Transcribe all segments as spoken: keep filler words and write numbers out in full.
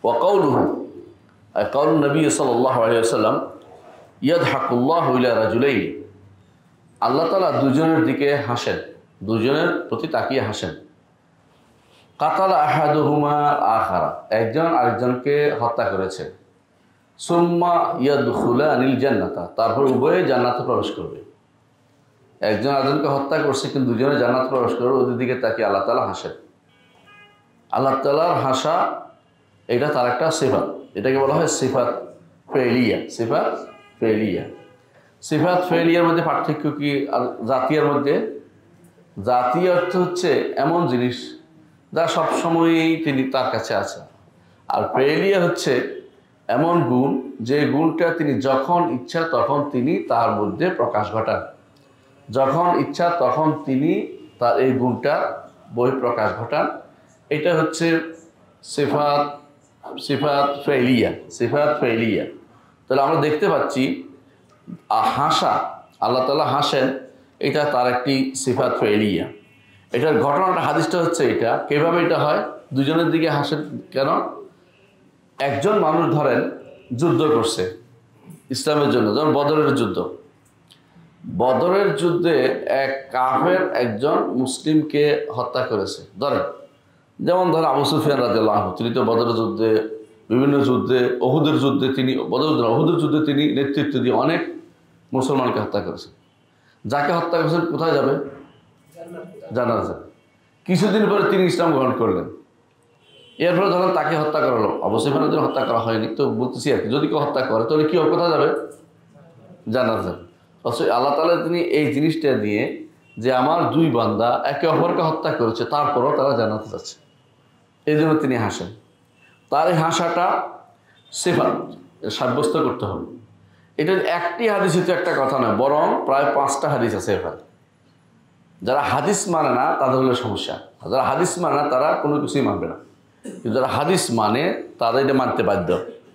ওয়া কাউলুহু কাউল নবী সাল্লাল্লাহু আলাইহি ওয়াসাল্লাম ইয়াদহাকুল্লাহু ইলা রাজুলাইন, আল্লাহ তাআলা দুজনের দিকে হাসেন, দুজনের প্রতি তাকিয়ে হাসেন। কাতালা আহাদুহুমা আখারা, একজন আরেকজনকে হত্যা করেছে। সুম্মা ইয়াদখুলানিল জান্নাতা, তারপর উভয়ে জান্নাতে প্রবেশ করবে। একজন আরেকজনকে হত্যা করছে কিন্তু দুজনে জান্নাতে প্রবেশ করবে, ওদের দিকে তাকিয়ে আল্লাহ তাআলা হাসেন। আল্লাহ তাআলার হাসা এটা তার একটা সিফাত, এটাকে বলা হয় সিফাত ফেলিয়া। সিফাত ফেলিয়া, সিফাত ফেলিয়ার মধ্যে পার্থক্য কি জাতীয়ের মধ্যে? জাতীয় অর্থ হচ্ছে এমন জিনিস যা সবসময়ই তিনি তার কাছে আছে, আর ফেলিয়া হচ্ছে এমন গুণ যে গুণটা তিনি যখন ইচ্ছা তখন তিনি তার মধ্যে প্রকাশ ঘটান, যখন ইচ্ছা তখন তিনি তার এই গুণটা বহিঃপ্রকাশ ঘটান। এটা হচ্ছে সিফাত সিফাত ফেলিয়া, সিফাত ফেলিয়া। তাহলে আমরা দেখতে পাচ্ছি হাসা, আল্লাহ তাআলা হাসেন, এটা তার একটি সিফাত ফেলিয়া। এটার ঘটনাটা হাদিসটা হচ্ছে এটা, কিভাবে এটা হয়? দুজনের দিকে হাসেন কেন? একজন মানুষ ধরেন যুদ্ধ করছে ইসলামের জন্য, যেমন বদরের যুদ্ধ। বদরের যুদ্ধে এক কাফের একজন মুসলিমকে হত্যা করেছে। ধরেন যেমন ধরেন আবু সুফিয়ান রাদিয়াল্লাহু আনহু, তিনি তো বদরের যুদ্ধে, বিভিন্ন যুদ্ধে, ওহুদের যুদ্ধে তিনি বদর ওহুদের যুদ্ধে তিনি নেতৃত্ব দিয়ে অনেক মুসলমানকে হত্যা করেছেন। যাকে হত্যা করেছেন কোথায় যাবে? জান্নাতে যাবে। কিছুদিন পরে তিনি ইসলাম গ্রহণ করলেন। এরপরে ধরেন তাকে হত্যা করা হলো, আবু সুফিয়ানের জন্য হত্যা করা হয়নি, তো বলতেছি আর কি, যদি কেউ হত্যা করে তাহলে কি কোথায় যাবে? জান্নাতে যাবে। অবশ্যই আল্লাহ তাআলা তিনি এই জিনিসটা দিয়ে যে আমার দুই বান্দা একে অপরকে হত্যা করেছে তারপরও তারা জান্নাতে যাচ্ছে, এই জন্য তিনি হাসেন। তার এই হাসাটা সিফাত সাব্যস্ত করতে হবে। এটা একটি হাদিসে তো একটা কথা নয়, বরং প্রায় পাঁচটা হাদিস আছে এখানে। যারা হাদিস মানে না তাদের হলো সমস্যা, যারা হাদিস মানে না তারা কোনো কিছুই মানবে না, কিন্তু যারা হাদিস মানে তারা এটা মানতে বাধ্য।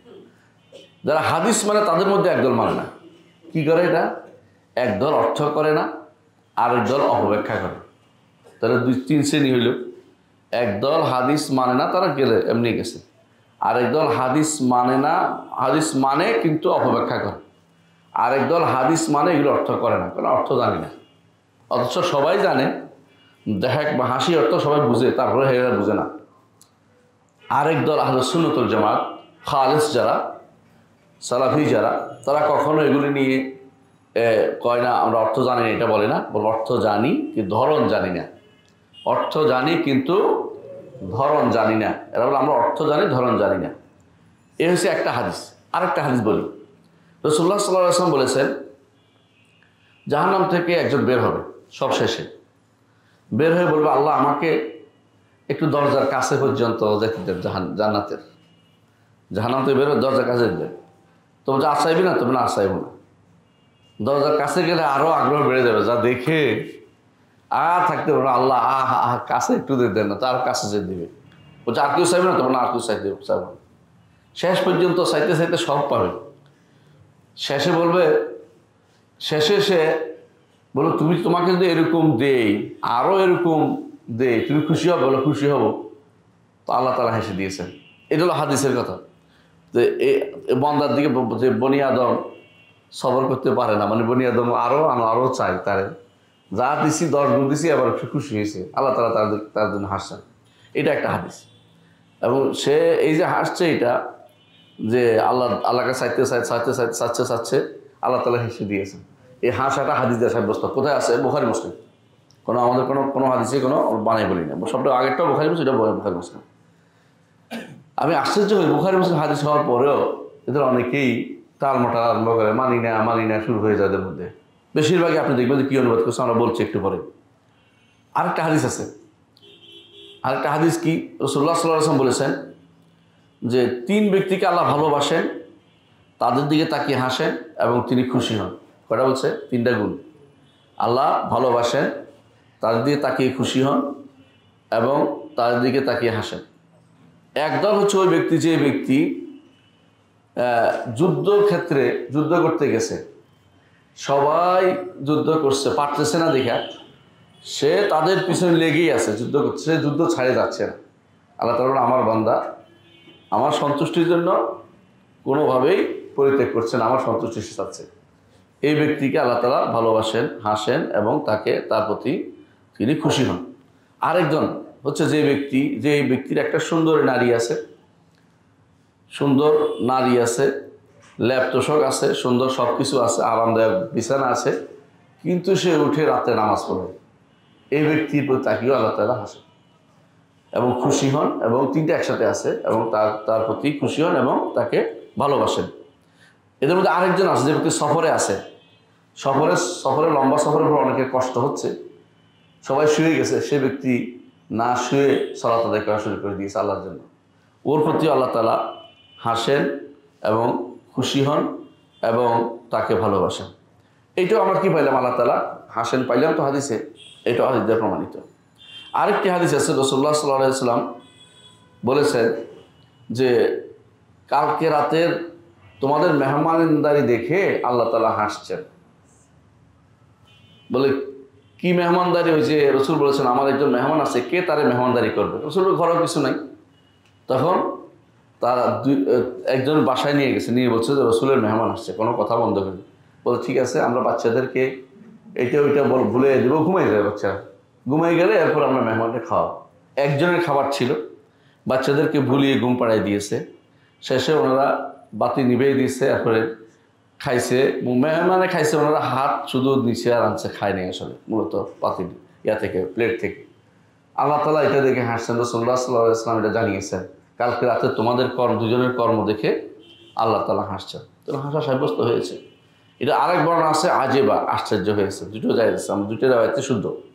যারা হাদিস মানে তাদের মধ্যে একদল মানে না। কী করে এটা? একদল অর্থ করে না, আরেক দল অপব্যাখ্যা করে। তাহলে দুই তিন শ্রেণী হইল। একদল হাদিস মানে না, তারা গেলে এমনি গেছে। আরেক দল হাদিস মানে না, হাদিস মানে কিন্তু অপব্যাখ্যা করে। আরেক দল হাদিস মানে এগুলো অর্থ করে না, কারণ অর্থ জানি না, অথচ সবাই জানে, দেখা বা হাসি অর্থ সবাই বুঝে, তারপরে হেরা বুঝে না। আরেক দল আহলে সুন্নাত ওয়াল জামাত খালেস যারা, সালাফি যারা, তারা কখনো এগুলি নিয়ে কয় না আমরা অর্থ জানি না, এটা বলে না, বলে অর্থ জানি কিন্তু ধরন জানি না। অর্থ জানি কিন্তু ধরন জানি না, এরা বলে আমরা অর্থ জানি ধরন জানি না। এ হচ্ছে একটা হাদিস। আরেকটা হাদিস বলি, রাসূলুল্লাহ সাল্লাল্লাহু আলাইহি ওয়াসাল্লাম বলেছেন জাহান্নাম থেকে একজন বের হবে সব শেষে, বের হয়ে বলবে আল্লাহ আমাকে একটু দরজার কাছে পর্যন্ত যেতে দেন জাহান জান্নাতের। জাহান্নাম থেকে বের হয়ে দরজার কাছে দেন, তো বলছে আসাইবি না, তুমি না আসাইব না। দরজার কাছে গেলে আরও আগ্রহ বেড়ে যাবে, যা দেখে আর থাকতে পারবে, আল্লাহ আহ আহ কাছে একটু দেন না, তার কাছে যেতে দিবে। বলছে আর কেউ চাইবে না, তোমার না আর কেউ চাইতে চাইবে না। শেষ পর্যন্ত চাইতে চাইতে সব পাবে। শেষে বলবে, শেষে সে বলো তুমি তোমাকে যদি এরকম দেই, আরও এরকম দেই, তুমি খুশি হবে? বলো খুশি হব। তো আল্লাহ তাআলা হেসে দিয়েছেন। এটা হলো হাদিসের কথা। যে এই বন্দার দিকে যে বনি আদম সবর করতে পারে না, মানে বনি আদম আরও আরও চাই, তারে যা দিছি দশ গুণ দিছি, আবার খুশি হয়েছে, আল্লাহ তাআলা তার তার জন্য হাসছেন। এটা একটা হাদিস। এবং সে এই যে হাসছে, এটা যে আল্লাহ আল্লাহকে চাইতে চাই চাইতে চাইতে চাচ্ছে চাচ্ছে আল্লাহ তাআলা হেসে দিয়েছেন। এই হাসাটা হাদিস দিয়ে সাব্যস্ত। কোথায় আছে? বুখারী মুসলিম। কোনো আমাদের কোনো কোনো হাদিসে কোনো বানাই বলি না, সবটা আগেরটাও বুখারী মুসলিম, এটা বুখারী মুসলিম। আমি আশ্চর্য হই, বুখারী মুসলিম হাদিস হওয়ার পরেও এদের অনেকেই টালমাটাল আরম্ভ করে, মানি না মানি না শুরু হয়ে যায় এদের মধ্যে। বেশিরভাগই আপনি দেখবেন যে কী অনুবাদ করছে আমরা বলছি একটু পরে। আরেকটা হাদিস আছে, আরেকটা হাদিস কি রাসূলুল্লাহ সাল্লাল্লাহু আলাইহি ওয়াসাল্লাম বলেছেন যে তিন ব্যক্তিকে আল্লাহ ভালোবাসেন, তাদের দিকে তাকিয়ে হাসেন এবং তিনি খুশি হন। কয়টা বলছে? তিনটা গুণ। আল্লাহ ভালোবাসেন, তাদের দিকে তাকিয়ে খুশি হন এবং তাদের দিকে তাকিয়ে হাসেন। একদল হচ্ছে ওই ব্যক্তি যে ব্যক্তি যুদ্ধক্ষেত্রে যুদ্ধ করতে গেছে, সবাই যুদ্ধ করছে, পারতেছে না দেখা সে তাদের পিছনে লেগেই আছে, যুদ্ধ করছে, সে যুদ্ধ ছাড়ে যাচ্ছে না। আল্লাহ তাআলা আমার বান্দা আমার সন্তুষ্টির জন্য কোনোভাবেই পরিত্যাগ করছেন, আমার সন্তুষ্টি চাচ্ছে। এই ব্যক্তিকে আল্লাহ তাআলা ভালোবাসেন, হাসেন এবং তাকে তার প্রতি তিনি খুশি হন। আরেকজন হচ্ছে যে ব্যক্তি, যে ব্যক্তির একটা সুন্দর নারী আছে, সুন্দর নারী আছে, ল্যাপ তোষক আছে, সুন্দর সব কিছু আছে, আরামদায়ক বিছানা আছে, কিন্তু সে উঠে রাতে নামাজ পড়ে। এই ব্যক্তির প্রতি তাকিয়েও আল্লাহ তাআলা হাসেন এবং খুশি হন, এবং তিনটা একসাথে আছে, এবং তার তার প্রতি খুশি হন এবং তাকে ভালোবাসেন। এদের মধ্যে আরেকজন আছে যে ব্যক্তি সফরে আছে, সফরে সফরে লম্বা সফরের পর অনেকের কষ্ট হচ্ছে, সবাই শুয়ে গেছে, সে ব্যক্তি না শুয়ে সালাত আদায় করা শুরু করে দিয়েছে আল্লাহর জন্য। ওর প্রতি আল্লাহ তাআলা হাসেন এবং খুশি হন এবং তাকে ভালোবাসেন। এইটাও আমার কি পাইলাম, আল্লাহ তাআলা হাসেন পাইলাম তো হাদিসে, এটাও হাদিস দ্বারা প্রমাণিত। আরেকটি হাদিস আছে, রাসূলুল্লাহ সাল্লাল্লাহু আলাইহি ওয়াসাল্লাম বলেছেন যে কালকে রাতের তোমাদের মেহমানদারি দেখে আল্লাহ তাআলা হাসছেন। বলে কি মেহমানদারি হয়েছে? রসুল বলেছেন আমার একজন মেহমান আছে, কে তারে মেহমানদারি করবে? রসুলের ঘরেও কিছু নাই, তখন তারা দুই একজন বাসায় নিয়ে গেছে, নিয়ে বলছে যে রসুলের মেহমান আসছে, কোনো কথা বন্ধ করে। বলে ঠিক আছে, আমরা বাচ্চাদেরকে এইটা ওইটা বল ভুলে দেবো, ঘুমাই যাবে বাচ্চারা, ঘুমাই গেলে এরপর আমরা মেহমানকে খাওয়াবো। একজনের খাবার ছিল, বাচ্চাদেরকে ভুলিয়ে ঘুম পাড়াই দিয়েছে, শেষে ওনারা বাতি নিভেই দিয়েছে, এরপরে খাইছে, মেহমানে খাইছে, ওনারা হাত শুধু নিচে আর আনছে, খায় নাই আসলে মূলত পাতি ইয়া থেকে, প্লেট থেকে। আল্লাহ তাআলা এটা দেখে হাসছেন, রাসূলুল্লাহ সাল্লাল্লাহু আলাইহি ওয়াসাল্লাম এটা জানিয়েছেন, কালকে রাতে তোমাদের কর্ম, দুজনের কর্ম দেখে আল্লাহ তাআলা হাসছেন। তো হাসা সাব্যস্ত হয়েছে। এটা আরেক বর্ণনা আছে আজেবা, আশ্চর্য হয়েছে, দুটো জায়েজ আছে, আমরা দুটো রাওয়ায়াতে শুদ্ধ।